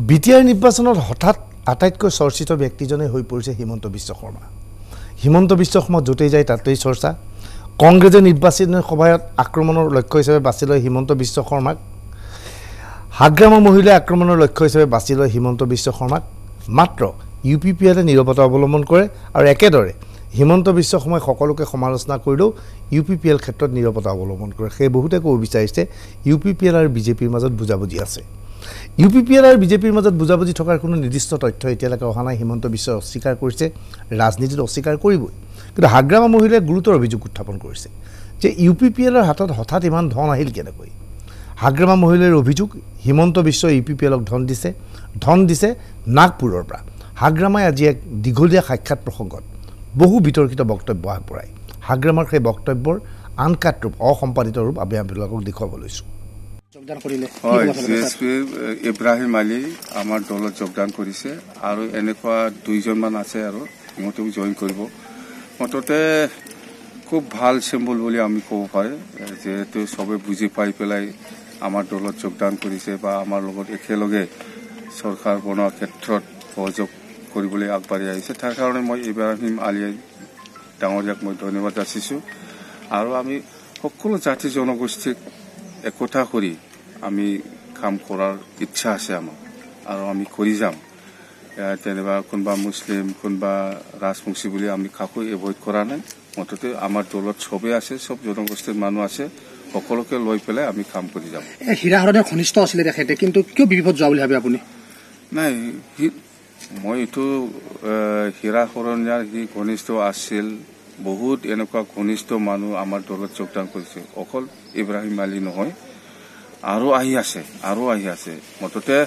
BTR নিৰ্বাচনত হঠাৎ আটাইতকৈ চৰ্চিত ব্যক্তিজনে হৈ পৰিছে হিমন্ত বিশ্ব শৰ্মা। হিমন্ত বিশ্ব শৰ্মা য'তেই যায় তাতেই চৰ্চা। কংগ্ৰেছে নিৰ্বাচনী সভাত আক্ৰমণৰ লক্ষ্য হিচাপে বাছি লয় হিমন্ত বিশ্ব শৰ্মাক। হাগ্ৰামা মহিলাই আক্ৰমণৰ লক্ষ্য হিচাপে বাছি লয় হিমন্ত বিশ্ব শৰ্মাক। মাত্ৰ UPPLে নীৰৱতা অৱলম্বন কৰে আৰু একেদৰে হিমন্ত বিশ্ব শৰ্মাই সকলোকে সমালোচনা কৰিলেও UPPL ক্ষেত্ৰত নীৰৱতা অৱলম্বন কৰে। সেই বহুতে ক'ব বিচাৰিছে UPPL আৰু বিজেপিৰ মাজত বুজাবুজি আছে। UPPL আৰু বিজেপিৰ মাজত বুজাবুজি থকাৰ কোনো নিৰ্দিষ্ট তথ্য এতিয়ালৈকে অহা নাই। হিমন্ত বিশ্ব অস্বীকাৰ কৰিছে, ৰাজনীতিত অস্বীকাৰ কৰিবই। কিন্তু হাগ্ৰামা মহিলাই গুৰুতৰ অভিযোগ উত্থাপন কৰিছে যে UPPLৰ হাতত হঠাৎ ইমান ধন আহিল কেনেকৈ। হাগ্ৰামা মহিলাৰ অভিযোগ হিমন্ত বিশ্বই UPPLক ধন দিছে নাগপুৰৰ পৰা। হাগ্ৰামাই আজি এক দীঘলীয়া সাক্ষাৎ প্ৰসংগত বহু বিতৰ্কিত বক্তব্য আগবঢ়ায়। হাগ্ৰামাৰ সেই বক্তব্যৰ আনকাট ৰূপ, অসম্পাদিত ৰূপ আমি আপোনালোকক দেখুৱাব লৈছোঁ। ইব্ৰাহিম আলী আমাৰ দলত যোগদান কৰিছে আৰু এনেকুৱা 2জনমান আছে আৰু সিহঁতেও জইন কৰিব। মুঠতে খুব ভাল চিম্বল বুলি আমি ক'ব পাৰে, যিহেতু চবে বুজি পাই পেলাই আমাৰ দলত যোগদান কৰিছে বা আমাৰ লগত একেলগে চৰকাৰ বনোৱাৰ ক্ষেত্ৰত সহযোগ কৰিবলৈ আগবাঢ়ি আহিছে। তাৰ কাৰণে মই ইব্ৰাহিম আলী ডাঙৰীয়াক মই ধন্যবাদ যাচিছোঁ। আৰু আমি সকলো জাতি জনগোষ্ঠীক একতা কৰি আমি কাম কৰাৰ ইচ্ছা আছে আমাৰ, আৰু আমি কৰি যাম। যেনিবা কোনোবা মুছলিম, কোনোবা ৰাজবংশী বুলি আমি কাকো এভইড কৰা নাই। মুঠতে আমাৰ দলত চবেই আছে, চব জনগোষ্ঠীৰ মানুহ আছে, সকলোকে লৈ পেলাই আমি কাম কৰি যাম। হীৰা হৰণীৰ ঘনিষ্ঠ আছিলে তেখেতে, কিন্তু কিয় বিপদ যোৱা বুলি ভাবে আপুনি? নাই, মই এইটো হীৰা হৰণীয়াৰ সি ঘনিষ্ঠ আছিল। বহুত এনেকুৱা ঘনিষ্ঠ মানুহ আমাৰ দলত যোগদান কৰিছে, অকল ইব্ৰাহিম আলী নহয়, আৰু আহি আছে। মুঠতে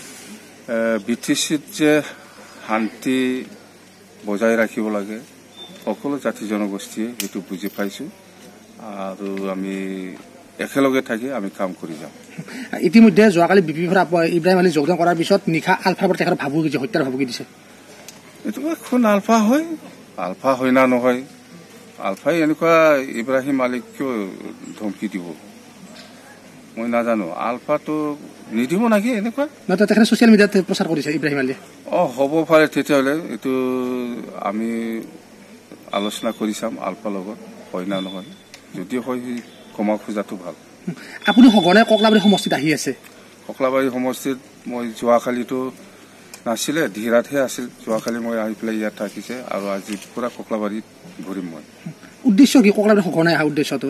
BTCত যে শান্তি বজাই ৰাখিব লাগে সকলো জাতি জনগোষ্ঠীয়ে সেইটো বুজি পাইছোঁ, আৰু আমি একেলগে থাকি আমি কাম কৰি যাম। ইতিমধ্যে যোৱাকালি BPPৰ ইব্ৰাহিম আলী যোগদান কৰাৰ পিছত নিশা আলফাৰ পৰা তেখেতৰ ভাবুকি দিছে, হত্যাৰ ভাবুকি দিছে। এইটো এখন আলফা হয় না নহয়? আলফাই এনেকুৱা ইব্ৰাহিম আলীক কিয় ধমকি দিব মই নাজানো। আলফাটো নিদিব নেকি এনেকুৱা? তেখেতে ছচিয়েল মিডিয়াত প্ৰচাৰ কৰিছে ইব্ৰাহিম আলীয়ে। হ'ব পাৰে, তেতিয়াহ'লে এইটো আমি আলোচনা কৰি চাম আলফাৰ লগত, হয় না নহয়। যদি হয় ক্ষমা খোজাটো ভাল। আপুনি সঘনাই ককলাবাৰী সমষ্টিত আহি আছে। ককলাবাৰী সমষ্টিত মই যোৱাকালিতো নাছিলে, ধীৰাতহে আছিল। যোৱাকালি মই আহি পেলাই ইয়াত থাকিছে, আৰু আজি পুৰা ককলাবাৰীত ঘূৰিম মই। উদ্দেশ্য কি ককলাবাৰী সঘনাই অহা উদ্দেশ্যটো?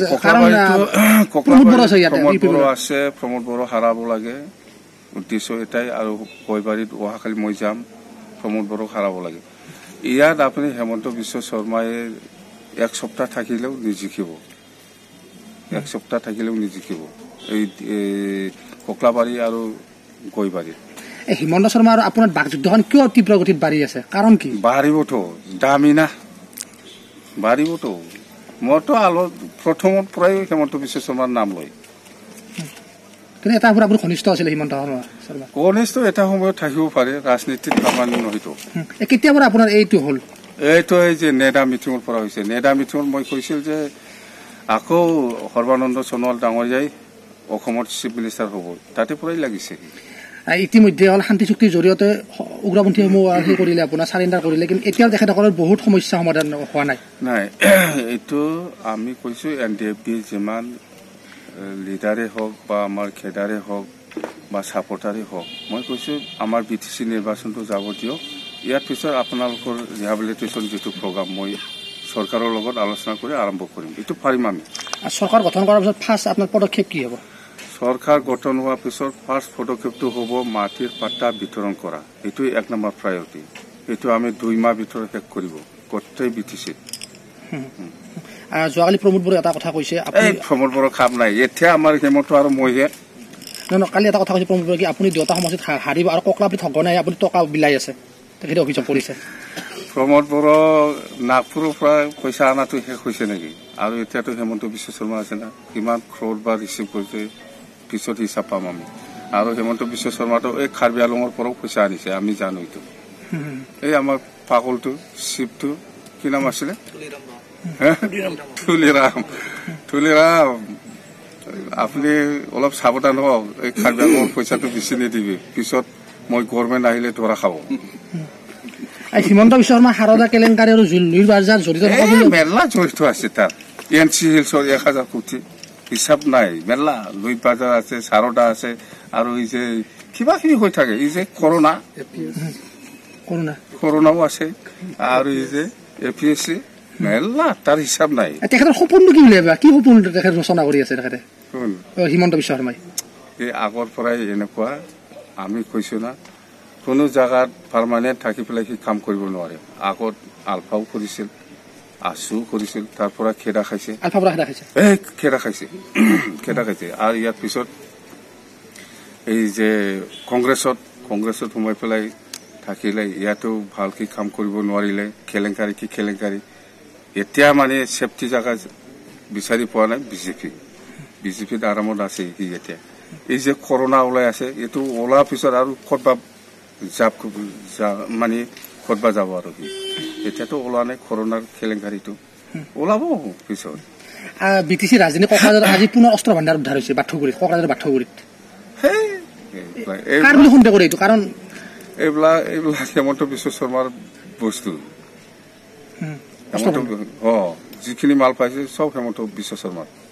প্ৰমোদ বড়ো হাৰাব লাগে, উদ্দেশ্য এটাই। আৰু কৈবাৰীত অহাকালি মই যাম, প্ৰমোদ বড়োক হাৰাব লাগে। ইয়াত আপুনি হিমন্ত বিশ্ব শৰ্মাই 1 সপ্তাহ থাকিলেও নিজিকিব, 1 সপ্তাহ থাকিলেও নিজিকিব এই ককলাবাৰী আৰু কৈবাৰীত। হিমন্ত শৰ্মা আৰু আপোনাৰ বাকযুদ্ধখন কিয় তীব্ৰ গতিত বাঢ়ি আছে, কাৰণ কি? বাঢ়িবতো, দামী না, বাঢ়িবতো। মইতো প্ৰথমৰ পৰাই হিমন্ত বিশ্ব শৰ্মাৰ নাম লয়। কিন্তু এটা সময়ত আপুনি ঘনিষ্ঠ আছিলে হিমন্ত শৰ্মা? ঘনিষ্ঠ এটা সময়ত থাকিব পাৰে, ৰাজনীতিত সামান্য নহয়তো। কেতিয়াৰ পৰা আপোনাৰ এইটো হ'ল? এইটো এই যে নেডা মিটিঙৰ পৰা হৈছে। নেডা মিটিঙত মই কৈছিল যে আকৌ সৰ্বানন্দ সোণোৱাল ডাঙৰীয়াই অসমৰ চিফ মিনিষ্টাৰ হ'ব, তাতে পৰাই লাগিছে। ইতিমধ্যে হ'ল শান্তি চুক্তিৰ জৰিয়তে উগ্ৰপন্থীসমূহ কৰিলে, আপোনাৰ চাৰেণ্ডাৰ কৰিলে, কিন্তু এতিয়াও তেখেতসকলৰ বহুত সমস্যা সমাধান হোৱা নাই। এইটো আমি কৈছোঁ NDFB যিমান লিডাৰে হওক বা আমাৰ খেদাৰে হওক বা ছাপৰ্টাৰে হওক, মই কৈছোঁ আমাৰ BTC নিৰ্বাচনটো যাব দিয়ক। ইয়াৰ পিছত আপোনালোকৰ ৰিহেবিলিটেশ্যন যিটো প্ৰগ্ৰাম মই চৰকাৰৰ লগত আলোচনা কৰি আৰম্ভ কৰিম, এইটো পাৰিম আমি। চৰকাৰ গঠন কৰাৰ পিছত ফাৰ্ষ্ট আপোনাৰ পদক্ষেপ কি হ'ব? চৰকাৰ গঠন হোৱাৰ পিছত ফাৰ্ষ্ট পদক্ষেপটো হ'ব মাটিৰ পাট্টা বিতৰণ কৰা। এইটো 1 নম্বৰ প্ৰায়ৰিটি। এইটো আমি 2 মাহ ভিতৰত শেষ কৰিব গোটেই BTCত। যোৱাকালি প্ৰমোদ বড়োৱে এটা কথা কৈছে, প্ৰমোদ বড়ো খাপ নাই এতিয়া আমাৰ হিমন্ত আৰু মইহে। কালি এটা কথা কৈছে প্ৰমোদ বড়োৱে, কি আপুনি দুটা সমষ্টিত হাৰিব আৰু ককলাবাৰীত সঘনাই আপুনি টকা বিলাই আছে, তেখেতে অভিযোগ কৰিছে। প্ৰমোদ বড়ো নাগপুৰৰ পৰা পইচা অনাটো শেষ হৈছে নেকি? আৰু এতিয়াতো হিমন্ত বিশ্ব শৰ্মা আছে না, কিমান ক্ৰ'ৰ বা ৰিচিভ কৰিছে, পিছত হিচাপ পাম আমি। আৰু হিমন্ত বিশ্ব শৰ্মাটো এই কাৰ্বি আংলঙৰ পৰাও পইচা আনিছে, আমি জানো এইটো। এই আমাৰ পাগলটো শিৱটো কি নাম আছিলে? তুলিৰাম। আপুনি অলপ সাৱধান হওক, এই কাৰ্বি আংলঙৰ পইচাটো বেছি নিদিবি, পিছত মই গভৰ্ণমেণ্ট আহিলে ধৰা খাব। হিমন্ত বিশ্ব শৰ্মা সাৰদা কেলেংকাৰী আৰু জুলুৰ বাজাৰ জড়িত মেলা জড়িত আছে তাত। NC হিলছৰ 1000 কোটি হিচাপ নাই, মেলা লুই বাজাৰ আছে, সাৰদা আছে, আৰু এই যে কিবা কিবি হৈ থাকে, এই যে কৰোণাও আছে, আৰু এই যে APSC মেলা, তাৰ হিচাপ নাই। তেখেতৰ সপোনটো কি বুলি কি সপোন তেখেত ৰচনা কৰি আছে তেখেতে হিমন্ত বিশ্ব শৰ্মাই? এই আগৰ পৰাই এনেকুৱা, আমি কৈছো না, কোনো জাগাত পাৰ্মানেণ্ট থাকি পেলাই সি কাম কৰিব নোৱাৰে। আগত আলফাও কৰিছিল, আছুও কৰিছিল, তাৰ পৰা খেদা খাইছে, খেদা খাইছে। আৰু ইয়াৰ পিছত এই যে কংগ্ৰেছত সোমাই পেলাই থাকিলে, ইয়াতো ভালকে কাম কৰিব নোৱাৰিলে, কেলেংকাৰী। এতিয়া মানে চেফটি জাগা বিচাৰি পোৱা নাই বিজেপিত আৰামত আছে সি এতিয়া। এই যে কৰোণা ওলাই আছে, এইটো ওলোৱাৰ পিছত আৰু ক'তবা যাব আৰু সি এতিয়াতো ওলোৱা নাই। কৰোণাৰ কেলেংকাৰীটো ওলাব পিছত। BTC ৰাজধানী কোকৰাঝাৰত আজি পুনৰ অস্ত্ৰ ভাণ্ডাৰ উদ্ধাৰ হৈছে কোকৰাঝাৰৰ বাথৌগুৰিত। এইবিলাক হেমন্ত বিশ্ব শৰ্মাৰ বস্তু। যিখিনি মাল পাইছে চব হেমন্ত বিশ্ব শৰ্মাৰ।